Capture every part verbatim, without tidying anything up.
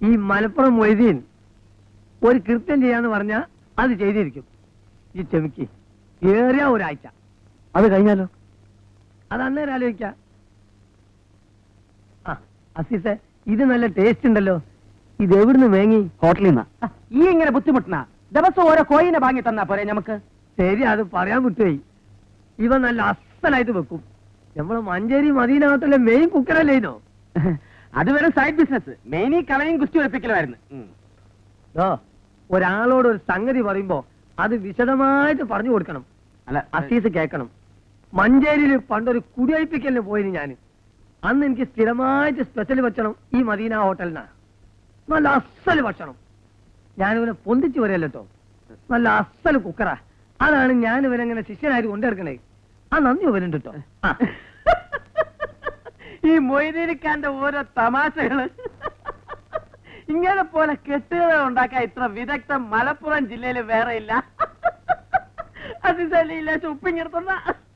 ഈ മലപ്പുറം മൊയ്തീൻ ഒരു കൃത്യം ചെയ്യാന്ന് പറഞ്ഞാൽ അത് ചെയ്തിരിക്കും. ഈ ക്ഷമിക്ക്, ഏറിയ ഒരാഴ്ച. അത് കഴിഞ്ഞാലോ? അത് അന്നേരം ആലോചിക്ക. ആ അസീസെ, ഇത് നല്ല ടേസ്റ്റ് ഉണ്ടല്ലോ. ഇത് എവിടുന്ന് വേങ്ങി? ഹോട്ടലിൽ നിന്നാ. ഈ ഇങ്ങനെ ബുദ്ധിമുട്ടണ ദിവസം ഓരോ കോയിനെ വാങ്ങി തന്നാ പോരെ നമുക്ക്? ശരി, അത് പറയാൻ വിട്ടുപോയി. ഇവ നല്ല അസലായിട്ട് വെക്കും. നമ്മള് മഞ്ചേരി മദീന ഹോട്ടലിലെ മെയിൻ കുക്കറല്ലേ ഇതോ? അത് വരെ സൈഡ് ബിസിനസ്. മെയിനി കളയും കുസ്തി ഉറപ്പിക്കലുമായിരുന്നു. ഒരാളോട് ഒരു സംഗതി പറയുമ്പോ അത് വിശദമായിട്ട് പറഞ്ഞു കൊടുക്കണം. അല്ല, അസീസ് കേൾക്കണം. മഞ്ചേരിയിൽ പണ്ടൊരു കുടിയൊഴിപ്പിക്കലിന് പോയിന് ഞാൻ. അന്ന് എനിക്ക് സ്ഥിരമായിട്ട് സ്പെഷ്യൽ ഭക്ഷണം ഈ മദീന ഹോട്ടലിനാണ്. നല്ല അസല് ഭക്ഷണം. ഞാനിവനെ പൊന്തിച്ചു വരല്ലോ. നല്ല അസല് കുക്കറാ. അതാണ് ഞാൻ ഇവനെങ്ങനെ ശിഷ്യനായിട്ട് കൊണ്ടുനടക്കണേ. ആ നന്ദി ഇവനുണ്ട് കേട്ടോ. ഈ മൊയ്തീനിക്കാന്റെ ഓരോ തമാശകള്. ഇങ്ങനെ പോലെ കെട്ടുകഥ ഉണ്ടാക്കാൻ ഇത്ര വിദഗ്ധം മലപ്പുറം ജില്ലയിൽ വേറെ ഇല്ല. അതില്ല ഉപ്പിങ്ങിടത്തുന്ന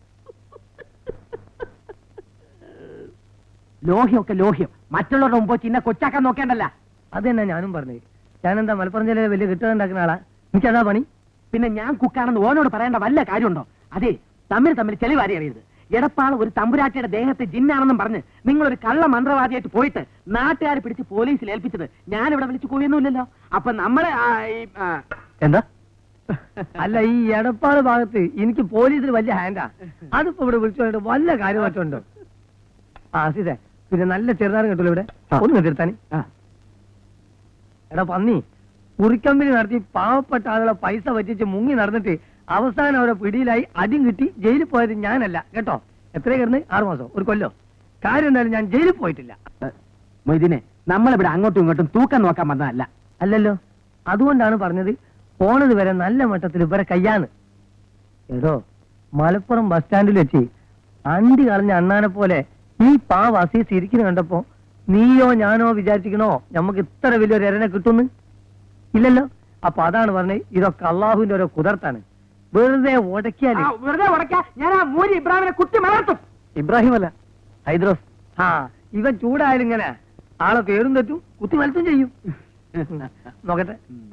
ലോഹ്യമൊക്കെ ലോഹ്യം. മറ്റുള്ളവരുടെ മുമ്പ് ചിന്ന കൊച്ചാക്കാൻ നോക്കേണ്ടല്ല. അത് തന്നെ ഞാനും പറഞ്ഞത്. ഞാനെന്താ മലപ്പുറം ജില്ലയിലെ വലിയ കെട്ടുകഥ ഉണ്ടാക്കുന്ന ആളാ? എനിക്കതാ പണി. പിന്നെ ഞാൻ കുക്കാണെന്ന് ഓനോട് പറയേണ്ട വല്ല കാര്യമുണ്ടോ? അതെ, തമ്മിൽ തമ്മിൽ ചെളിവാരി അറിയരുത്. എടപ്പാൾ ഒരു തമ്പുരാട്ടിയുടെ ദേഹത്തെ ജിന്നാണെന്നും പറഞ്ഞ് നിങ്ങളൊരു കള്ള മന്ത്രവാദിയായിട്ട് പോയിട്ട് നാട്ടുകാരെ പിടിച്ച് പോലീസിൽ ഏൽപ്പിച്ചത് ഞാനിവിടെ വിളിച്ചു കൂയൊന്നുമില്ലല്ലോ. അപ്പൊ നമ്മളെ എന്താ? അല്ല, ഈ എടപ്പാട് ഭാഗത്ത് എനിക്ക് പോലീസിൽ വലിയ ഹാൻഡാ. അതിപ്പോ ഇവിടെ വിളിച്ചു പറഞ്ഞിട്ട് വല്ല കാര്യമായിട്ടുണ്ടോ? ആ അസീസേ, പിന്നെ നല്ല ചെറുതാരം കിട്ടുമല്ലോ ഇവിടെ. ഒന്ന് കെട്ടിരുത്താൻ. എടാ പന്നി, കുറിക്കമ്പനി നടത്തി പാവപ്പെട്ട ആളുകളെ പൈസ പറ്റിച്ച് മുങ്ങി നടന്നിട്ട് അവസാനം അവരെ പിടിയിലായി അടിയും കിട്ടി ജയിലിൽ പോയത് ഞാനല്ല കേട്ടോ. എത്ര കിടന്ന്? ആറു മാസം, ഒരു കൊല്ലോ. കാര്യം എന്തായാലും ഞാൻ ജയിലിൽ പോയിട്ടില്ല. മൊയ്തീനെ, നമ്മളിവിടെ അങ്ങോട്ടും ഇങ്ങോട്ടും തൂക്കം നോക്കാൻ വന്നതല്ല. അല്ലല്ലോ, അതുകൊണ്ടാണ് പറഞ്ഞത് പോണത് വരെ നല്ല മട്ടത്തിൽ ഇവരെ കയ്യാന്ന്. എടോ, മലപ്പുറം ബസ് സ്റ്റാൻഡിൽ വെച്ച് അണ്ടി കളഞ്ഞ അണ്ണാനെ പോലെ ഈ പാവ അസീസ് ഇരിക്കുന്ന കണ്ടപ്പോ നീയോ ഞാനോ വിചാരിച്ചിക്കണോ നമുക്ക് ഇത്ര വലിയൊരു എരനെ കിട്ടുന്നു? ഇല്ലല്ലോ. അപ്പൊ അതാണ് പറഞ്ഞത്, ഇതൊക്കെ അള്ളാഹുവിന്റെ ഓരോ കുതിർത്താണ്. വെറുതെ ഉടക്കിയാല് വെറുതെ ഉടക്കാ ഞാൻ ആ മൂരി ഇബ്രാഹിമിനെ കുത്തി മലർത്തും. ഇബ്രാഹിം അല്ല, ഹൈദ്രോസ്. ആ ഇവൻ ചൂടായാലും ഇങ്ങനെ ആളെ പേരും തെറ്റും കുത്തി മലത്തും ചെയ്യും. നോക്കട്ടെ.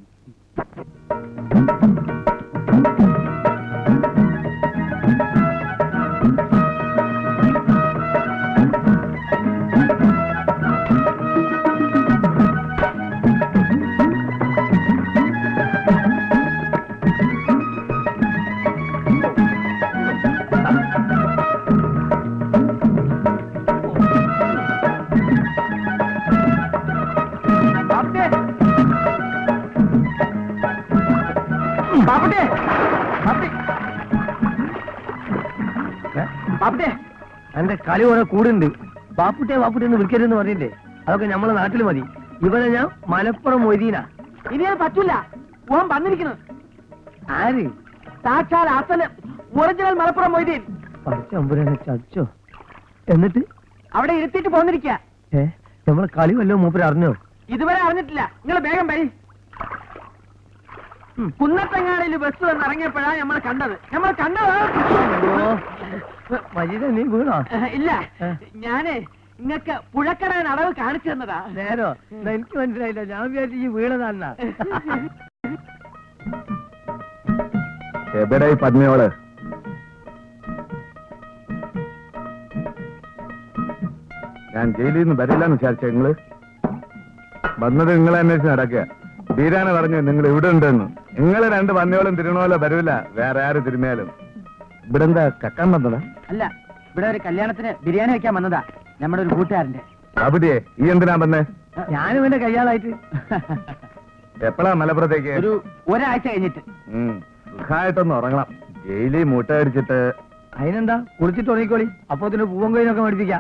എന്റെ കളി കുറെ കൂടുണ്ട്. ബാപ്പുട്ടെ ബാപ്പുട്ടെ എന്ന് വിളിക്കരുതെന്ന് പറഞ്ഞില്ലേ? അതൊക്കെ നമ്മളെ നാട്ടിൽ മതി. ഇവിടെ ഞാൻ മലപ്പുറം മൊയ്തീനാ. ഇനി അത് പറ്റൂല. ഓൻ വന്നിരിക്കുന്നു. ആര്? സാക്ഷാൽ അസല് ഒറിജിനൽ മലപ്പുറം മൊയ്തീൻ. പച്ചമ്പുരനെ ചച്ചോ. എന്നിട്ട് അവിടെ ഇരുത്തിട്ട് പോന്നിരിക്ക. ഏ നമ്മളെ കളി വല്ലോ മൂപ്പര് അറിഞ്ഞോ? ഇതുവരെ അറിഞ്ഞിട്ടില്ല. നിങ്ങൾ വേഗം വരി. കുന്നത്തങ്ങാടിയിൽ ബസ് വന്ന് ഇറങ്ങിയപ്പോഴാണ് നമ്മൾ കണ്ടത്. നമ്മൾ കണ്ടത് മജീദ, നീ വീണോ? ഇല്ല, ഞാന് ഇങ്ങക്ക് പുഴക്കടൻ അടവ് കാണിച്ചു തന്നതാ. നേരോ? എനിക്ക് മനസ്സിലായില്ല. ഞാൻ വിചാരിച്ചു ഈ വീണതാന്നാ. എവിടെ പത്മയോള്? ഞാൻ ജയിലിൽ നിന്ന് വരില്ലെന്ന് വിചാരിച്ച നിങ്ങള് വന്നത് നിങ്ങളെ അന്വേഷിച്ച് നടക്കുക. ബീരാനെ പറഞ്ഞു നിങ്ങൾ ഇവിടെ ഉണ്ടെന്ന്. നിങ്ങള് രണ്ട് പന്നിയോളം തിരുണോലോ വരൂല, വേറെ ആര് തിരുമേലും. ഇവിടെ എന്താ കക്കാൻ വന്നതാ? അല്ല, ഇവിടെ ഒരു കല്യാണത്തിന് ബിരിയാണി വെക്കാൻ വന്നതാ, നമ്മുടെ ഒരു കൂട്ടുകാരന്റെ. അവിടെയേ ഈ എന്തിനാ വന്നേ? ഞാനും എന്റെ കയ്യാളായിട്ട്. എപ്പോഴാ മലപ്പുറത്തേക്ക്? ഒരു ഒരാഴ്ച കഴിഞ്ഞിട്ട്. സുഖമായിട്ടൊന്ന് ഉറങ്ങണം. ജയിലിൽ മൂട്ട അടിച്ചിട്ട്. അതിനെന്താ, കുളിച്ചിട്ട് ഉറങ്ങിക്കോളി. അപ്പൊ ഇതിന് പൂവൻ കൊയിനൊക്കെ മേടിപ്പിക്കാം.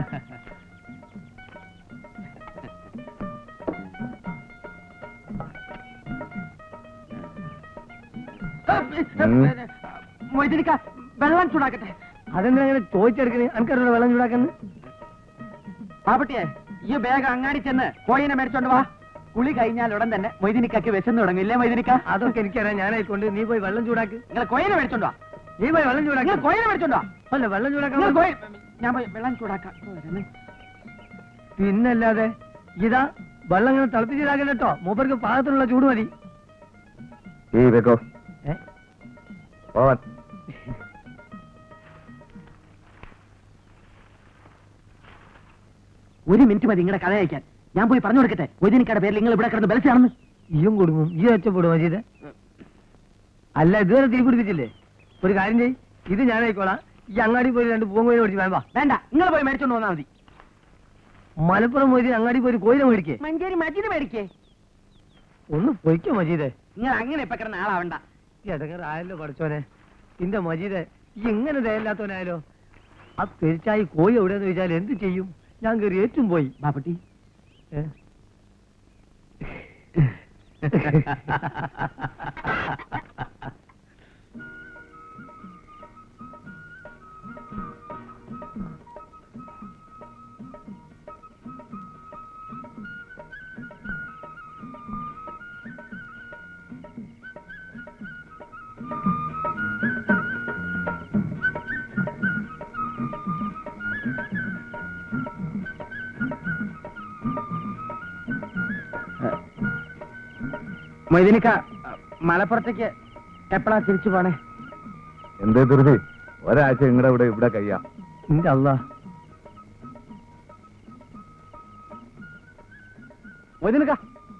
മൊയ്തീനിക്ക, വെള്ളം ചൂടാക്കട്ടെ. അതെന്താ അങ്ങനെ ചോദിച്ചെടുക്കണേ? എനിക്കറിയാം വെള്ളം ചൂടാക്കുന്നു. പാപ്പട്ടിയെ, ഈ ബാഗ് അങ്ങാടി ചെന്ന് കോയിനെ മേടിച്ചോണ്ട് വാ. കുളി കഴിഞ്ഞാൽ ഉടൻ തന്നെ മൊയ്തീനിക്കക്ക് വിശന്ന് തുടങ്ങില്ലേ? മൊയ്തീനിക്ക, അതൊക്കെ എനിക്കറിയാം. ഞാനായിക്കൊണ്ട് നീ പോയി വെള്ളം ചൂടാക്ക്. നിങ്ങൾ കോയിനെ മേടിച്ചോണ്ട് വാ. നീ പോയി വെള്ളം ചൂടാക്കി. കോയിനെ മേടിച്ചോണ്ട് വാ. അല്ല, വെള്ളം ചൂടാക്കാൻ ഞാൻ പോയി വെള്ളം ചൂടാക്കാം. പിന്നല്ലാതെ ഇതാ വെള്ളം ഇങ്ങനെ തിളപ്പിച്ചിട്ടാക്കണ്ട കേട്ടോ. മൂപ്പർക്ക് പാകത്തിനുള്ള ചൂട് മതി. ഈ വെക്കോ ഏ പോവാൻ. ഒരു മിനിറ്റ് മതി നിങ്ങളുടെ കഥ അയക്കാൻ. ഞാൻ പോയി പറഞ്ഞു കൊടുക്കട്ടെ മൊയ്തീനിക്കയുടെ പേരിൽ നിങ്ങൾ ഇവിടെ കിടന്ന് ബലച്ചാണെന്ന്. ഈയും കൊടുക്കും. ഈ ഒറ്റപ്പെടും മജീദ്. അല്ല ഇതുവരെ തീ പിടിപ്പിച്ചില്ലേ? ഒരു കാര്യം ചെയ്യ്, ഇത് ഞാനായിക്കോളാം. ഈ അങ്ങാടി പോയി രണ്ട് പൂങ്കോയിനെ മേടിച്ച് വേണ്ട. വേണ്ട, നിങ്ങൾ പോയി മേടിച്ചോണ്ട് വന്നാൽ മതി. മലപ്പുറം പോയി അങ്ങാടി പോയി കോയിനെ മേടിക്കേ. മഞ്ചേരി മജീദ് മേടിക്കേ. ഒന്ന് പൊയ്ക്കോ മജീദേ. നിങ്ങൾ അങ്ങനെ ഇപ്പൊ കിടന്ന ആളാവണ്ട. ഇടങ്ങറായല്ലോ പഠിച്ചോനെ. ഇന്റെ മജീദേ, ഈ ഇങ്ങനെ ദയല്ലാത്തവനായാലോ? ആ പെരിച്ചായി കോഴി എവിടെയെന്ന് ചോദിച്ചാൽ എന്ത് ചെയ്യും? ഞാൻ കയറി ഏറ്റും പോയി. ബാപ്പട്ടി ഏ? മൊയ്തീനിക്ക മലപ്പുറത്തേക്ക് എപ്പോഴാ തിരിച്ചു പോണേ? എന്തേ ധൃതി? ഒരാഴ്ച നിങ്ങളുടെ ഇവിടെ ഇവിടെ കഴിയാം. ഇന്റെ അല്ലാ. മൊയ്തീനിക്ക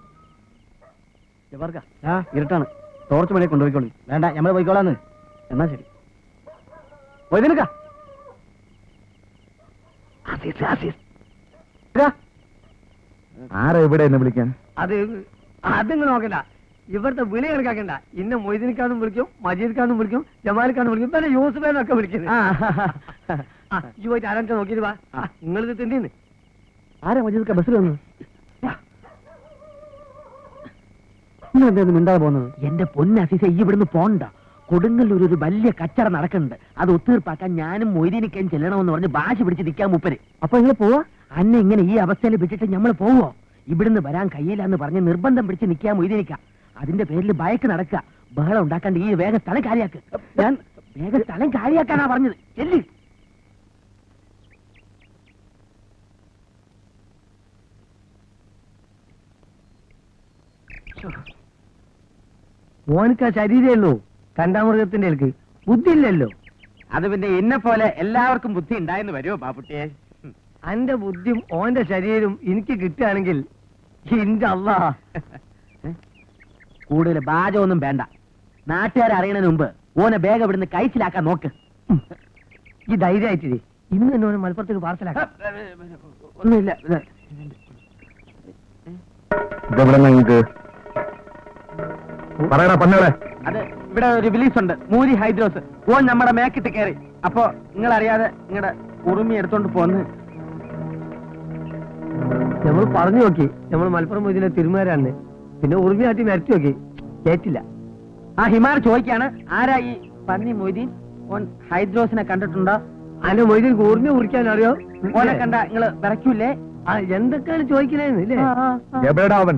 ആ ഇരുട്ടാണ്, ടോർച്ച് മണി കൊണ്ടുപോയിക്കോളൂ. വേണ്ട, ഞമ്മൾ പോയിക്കോളാന്ന്. എന്നാ ശരി. മൊയ്തീനിക്ക ആരാ ഇവിടെ എന്നെ വിളിക്കാൻ? അത് അതിങ്ങ് നോക്കണ്ട. ഇവിടുത്തെ വിളി കണക്കാക്കണ്ട. ഇന്നെ മൊയ്തീനിക്കാന്നും വിളിക്കും, മജീദ്ക്കാന്നും വിളിക്കും, ജമാലിക്കാന്നും വിളിക്കും, പിന്നെ യൂസുഫേനൊക്കെ വിളിക്കുന്നത്. ഈ പോയിട്ട് ആരാ നോക്കിയിട്ട് വാ. നിങ്ങളിത് തിന്നീന്ന്. ആരാ മജീദ്ക്ക ബസ്സിൽ വന്നു? മിണ്ടാതെ പോകുന്നത്? എന്റെ പൊന്നസീസ, ഈ ഇവിടുന്ന് പോണ്ട. കൊടുങ്ങല്ലൂർ ഒരു വലിയ കച്ചറ നടക്കുന്നുണ്ട്. അത് ഒത്തീർപ്പാക്കാൻ ഞാനും മൊയ്തീനിക്കയും ചെല്ലണമെന്ന് പറഞ്ഞ് ഭാഷ പിടിച്ച് നിൽക്കാൻ മൂപ്പര്. അപ്പൊ നിങ്ങൾ പോവാ? അന്നെ ഇങ്ങനെ ഈ അവസ്ഥയിൽ വിട്ടിട്ട് ഞമ്മള് പോവോ? ഇവിടുന്ന് വരാൻ കഴിയില്ലെന്ന് പറഞ്ഞ് നിർബന്ധം പിടിച്ച് നിൽക്കാൻ മൊയ്തീനിക്ക. അതിന്റെ പേരിൽ ഭയക്ക് നടക്കുക. ബഹളം ഉണ്ടാക്കാണ്ട് ഈ വേഗം സ്ഥലം കാര്യാക്ക്. ഞാൻ വേഗം സ്ഥലം കാര്യാക്കാനാ പറഞ്ഞത്. ചെല്ലി. ഓനക്ക് ആ ശരീരമേ ഉള്ളൂ, കണ്ടാമൃഗത്തിന്റെ ആൾക്ക് ബുദ്ധി ഇല്ലല്ലോ. അത് പിന്നെ എന്നെ പോലെ എല്ലാവർക്കും ബുദ്ധി ഉണ്ടായെന്ന് വരുമോ ബാപ്പുട്ടിയെ? അന്റെ ബുദ്ധിയും ഓന്റെ ശരീരവും എനിക്ക് കിട്ടുകയാണെങ്കിൽ ഇന്റെ അല്ലാ. കൂടുതൽ ബാജമൊന്നും വേണ്ട. നാട്ടുകാരെ അറിയണതിന് മുമ്പ് ഓനെ വേഗം ഇവിടുന്ന് കഴിച്ചിലാക്കാൻ നോക്ക്. ഈ ധൈര്യമായിട്ടില്ലേ? ഇന്ന് തന്നെ ഓനെ മലപ്പുറത്തേക്ക് പാർസലാക്കാം. ഒന്നുമില്ല. ഇതെവിടെ നിങ്ങൾക്ക് പറയണ പന്നോളെ? അത് ഇവിടെ ഒരു റിലീസ് ഉണ്ട്, മൂരി ഹൈദ്രോസ്. ഓൻ നമ്മുടെ മേക്കിട്ട് കയറി. അപ്പൊ നിങ്ങൾ അറിയാതെ നിങ്ങളുടെ ഉറുമി എടുത്തോണ്ട് പോന്ന്. നമ്മൾ പറഞ്ഞു നോക്കി, നമ്മൾ മലപ്പുറം മൊയ്തീനെ തിരുമാരാണ്. പിന്നെ ഉറുമിയാട്ടി മരച്ചു നോക്കി, കേട്ടില്ല. ആ ഹിമാർ ചോദിക്കാണ്, ആരാ ഈ പന്നി മൊയ്തീൻ? ഓൻ ഹൈദ്രോസിനെ കണ്ടിട്ടുണ്ടോ? അന്റെ മൊയ്തീൻ ഉറുമി കുറിക്കാൻ അറിയോ? ഓനെ കണ്ട നിങ്ങള് വിറയ്ക്കൂലേ? ആ എന്തൊക്കെയാണ് ചോദിക്കണേന്ന് ഇല്ലേ? എവിടെടാ അവൻ?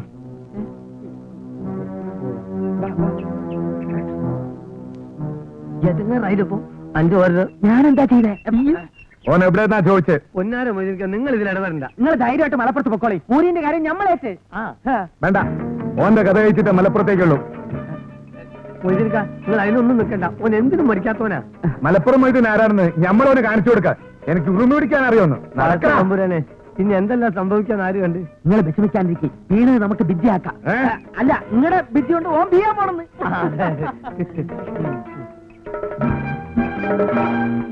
എതുങ്ങാറായില്ലപ്പോ അഞ്ചു ഓരോ. ഞാനെന്താ ചെയ്തേ? ഓൻ എവിടെന്നാ ചോദിച്ചേ? പൊന്നാര മൊയ്തീനിക്ക, നിങ്ങൾ ഇതിൽ ഇടപെടണ്ട. നിങ്ങൾ ധൈര്യമായിട്ട് മലപ്പുറത്ത് പൊക്കോളി. മൂരിന്റെ കാര്യം ഞമ്മളേറ്റ്. ആ വേണ്ട, ഓന്റെ കഥ കഴിച്ചിട്ട് മലപ്പുറത്തേക്കുള്ളൂ. മൊയ്തീനിക്ക, നിങ്ങൾ അതിനൊന്നും നിൽക്കണ്ട. ഓൻ എന്തിനും മരിക്കാത്തവനാ. മലപ്പുറം മൊയ്തീൻ ആരാണെന്ന് ഞമ്മളോന് കാണിച്ചു കൊടുക്ക. എനിക്ക് ഉറുമി പിടിക്കാൻ അറിയോന്ന്. തമ്പുരാനെ, ഇനി എന്തെല്ലാം സംഭവിക്കാൻ ആര് കണ്ട്? നിങ്ങൾ വിഷമിക്കാണ്ടിരിക്കും. വീണത് നമുക്ക് ബിദ്യയാക്കാം. ഏ? അല്ല, നിങ്ങളുടെ ബിദ്യ കൊണ്ട് ഓൻ ബിയാൻ പോണെന്ന്. ആ, അതെ.